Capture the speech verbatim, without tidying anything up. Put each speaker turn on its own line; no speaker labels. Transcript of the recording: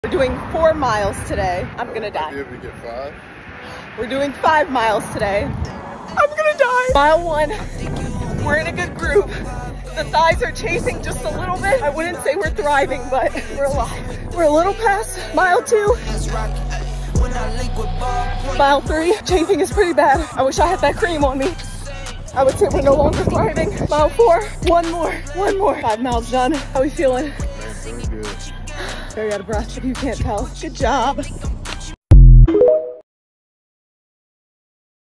We're doing four miles today. I'm gonna die.
Be able to get five?
We're doing five miles today. I'm gonna die. Mile one. We're in a good group. The thighs are chasing just a little bit. I wouldn't say we're thriving, but we're alive. We're a little past mile two. Mile three. Chafing is pretty bad. I wish I had that cream on me. I would say we're no longer thriving. Mile four. One more. One more. Five miles done. How are we feeling?
Very good.
Very out of breath if you can't tell. Good job.